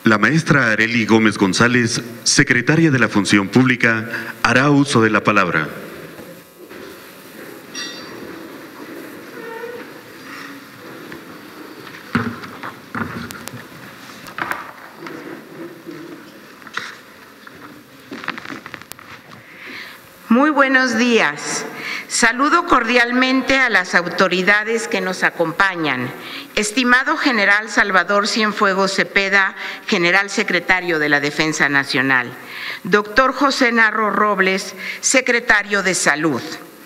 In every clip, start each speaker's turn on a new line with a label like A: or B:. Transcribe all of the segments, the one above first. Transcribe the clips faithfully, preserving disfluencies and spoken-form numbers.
A: La maestra Arely Gómez González, secretaria de la Función Pública, hará uso de la palabra.
B: Muy buenos días. Saludo cordialmente a las autoridades que nos acompañan. Estimado General Salvador Cienfuegos Cepeda, General Secretario de la Defensa Nacional. Doctor José Narro Robles, Secretario de Salud.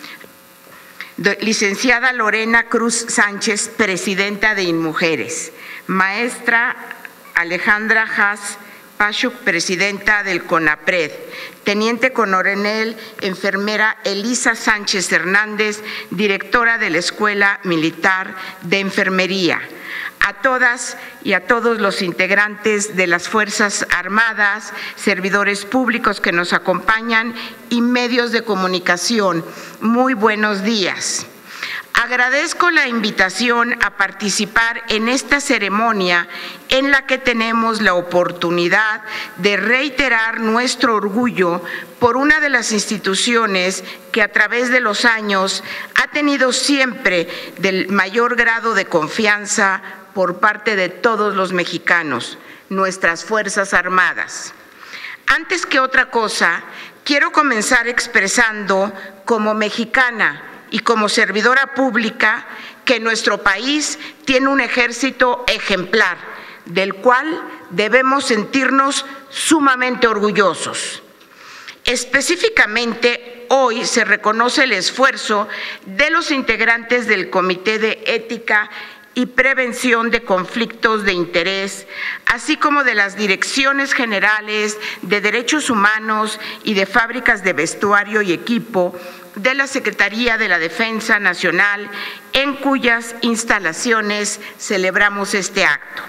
B: Licenciada Lorena Cruz Sánchez, Presidenta de InMujeres. Maestra Alejandra Haas Pachuk, Presidenta del CONAPRED. Teniente Coronel Enfermera Elisa Sánchez Hernández, Directora de la Escuela Militar de Enfermería. A todas y a todos los integrantes de las Fuerzas Armadas, servidores públicos que nos acompañan y medios de comunicación, muy buenos días. Agradezco la invitación a participar en esta ceremonia en la que tenemos la oportunidad de reiterar nuestro orgullo por una de las instituciones que a través de los años ha tenido siempre del mayor grado de confianza por parte de todos los mexicanos, nuestras Fuerzas Armadas. Antes que otra cosa, quiero comenzar expresando como mexicana y como servidora pública que nuestro país tiene un ejército ejemplar, del cual debemos sentirnos sumamente orgullosos. Específicamente, hoy se reconoce el esfuerzo de los integrantes del Comité de Ética y Prevención de Conflictos de Interés, así como de las Direcciones Generales de Derechos Humanos y de Fábricas de Vestuario y Equipo de la Secretaría de la Defensa Nacional, en cuyas instalaciones celebramos este acto.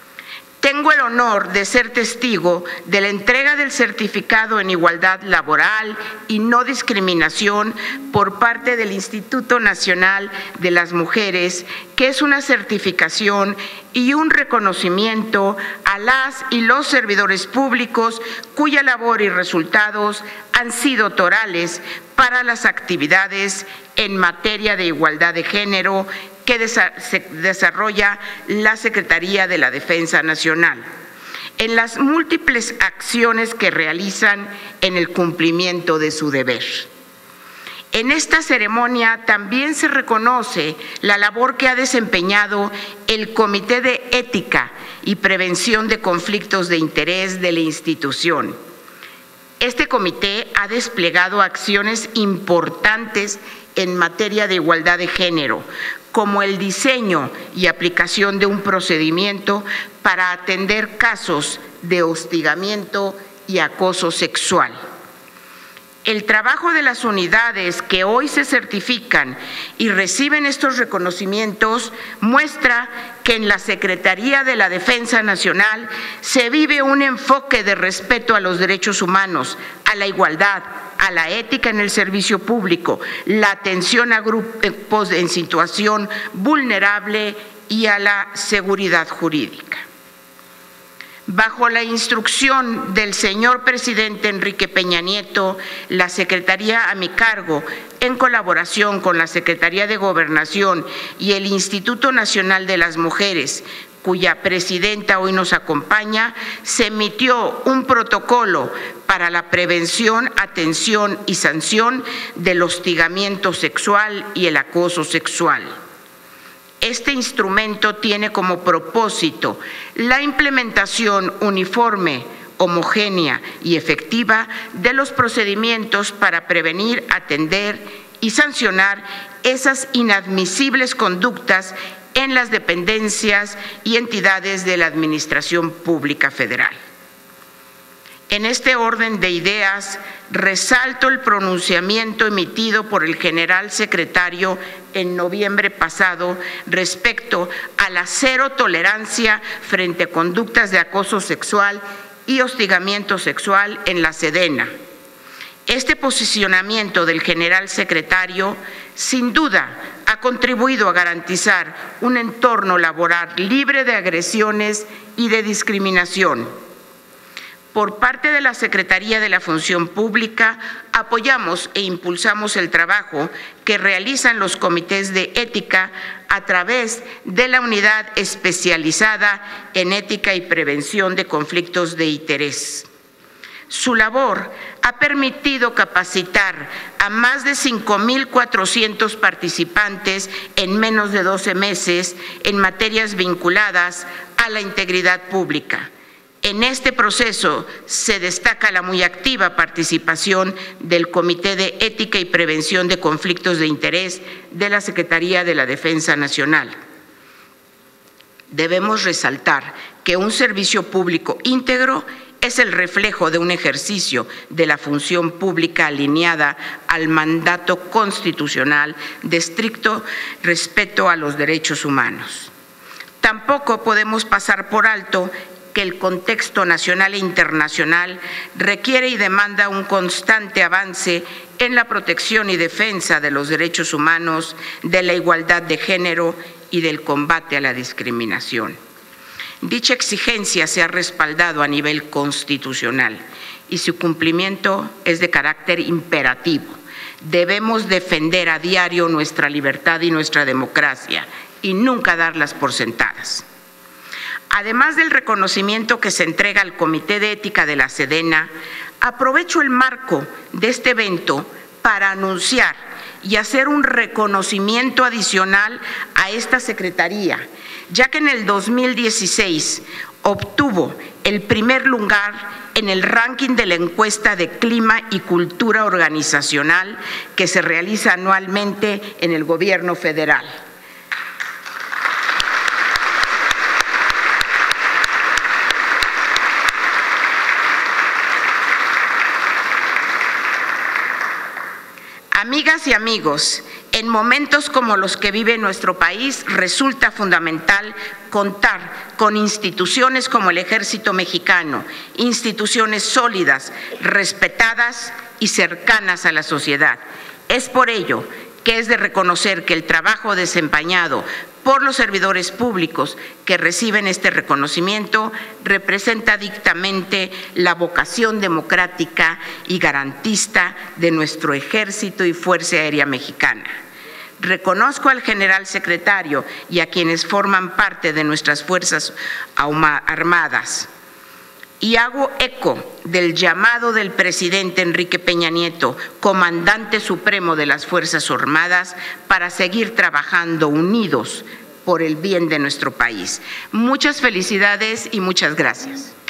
B: Tengo el honor de ser testigo de la entrega del certificado en igualdad laboral y no discriminación por parte del Instituto Nacional de las Mujeres, que es una certificación y un reconocimiento a las y los servidores públicos cuya labor y resultados han sido torales para las actividades en materia de igualdad de género que desarrolla la Secretaría de la Defensa Nacional, en las múltiples acciones que realizan en el cumplimiento de su deber. En esta ceremonia también se reconoce la labor que ha desempeñado el Comité de Ética y Prevención de Conflictos de Interés de la institución. Este comité ha desplegado acciones importantes en materia de igualdad de género, como el diseño y aplicación de un procedimiento para atender casos de hostigamiento y acoso sexual. El trabajo de las unidades que hoy se certifican y reciben estos reconocimientos muestra que en la Secretaría de la Defensa Nacional se vive un enfoque de respeto a los derechos humanos, a la igualdad, a la ética en el servicio público, la atención a grupos en situación vulnerable y a la seguridad jurídica. Bajo la instrucción del señor presidente Enrique Peña Nieto, la Secretaría a mi cargo, en colaboración con la Secretaría de Gobernación y el Instituto Nacional de las Mujeres, cuya presidenta hoy nos acompaña, se emitió un protocolo para la prevención, atención y sanción del hostigamiento sexual y el acoso sexual. Este instrumento tiene como propósito la implementación uniforme, homogénea y efectiva de los procedimientos para prevenir, atender y sancionar esas inadmisibles conductas en las dependencias y entidades de la Administración Pública Federal. En este orden de ideas, resalto el pronunciamiento emitido por el general secretario en noviembre pasado respecto a la cero tolerancia frente a conductas de acoso sexual y hostigamiento sexual en la Sedena. Este posicionamiento del general secretario, sin duda, ha contribuido a garantizar un entorno laboral libre de agresiones y de discriminación. Por parte de la Secretaría de la Función Pública, apoyamos e impulsamos el trabajo que realizan los comités de ética a través de la Unidad Especializada en Ética y Prevención de Conflictos de Interés. Su labor ha permitido capacitar a más de cinco mil cuatrocientos participantes en menos de doce meses en materias vinculadas a la integridad pública. En este proceso se destaca la muy activa participación del Comité de Ética y Prevención de Conflictos de Interés de la Secretaría de la Defensa Nacional. Debemos resaltar que un servicio público íntegro es el reflejo de un ejercicio de la función pública alineada al mandato constitucional de estricto respeto a los derechos humanos. Tampoco podemos pasar por alto que el contexto nacional e internacional requiere y demanda un constante avance en la protección y defensa de los derechos humanos, de la igualdad de género y del combate a la discriminación. Dicha exigencia se ha respaldado a nivel constitucional y su cumplimiento es de carácter imperativo. Debemos defender a diario nuestra libertad y nuestra democracia y nunca darlas por sentadas. Además del reconocimiento que se entrega al Comité de Ética de la Sedena, aprovecho el marco de este evento para anunciar y hacer un reconocimiento adicional a esta Secretaría, ya que en el dos mil dieciséis obtuvo el primer lugar en el ranking de la encuesta de clima y cultura organizacional que se realiza anualmente en el Gobierno federal. Amigas y amigos, en momentos como los que vive nuestro país, resulta fundamental contar con instituciones como el Ejército Mexicano, instituciones sólidas, respetadas y cercanas a la sociedad. Es por ello que es de reconocer que el trabajo desempeñado por los servidores públicos que reciben este reconocimiento representa dictamente la vocación democrática y garantista de nuestro Ejército y Fuerza Aérea Mexicana. Reconozco al general secretario y a quienes forman parte de nuestras Fuerzas Armadas y hago eco del llamado del presidente Enrique Peña Nieto, comandante supremo de las Fuerzas Armadas, para seguir trabajando unidos por el bien de nuestro país. Muchas felicidades y muchas gracias.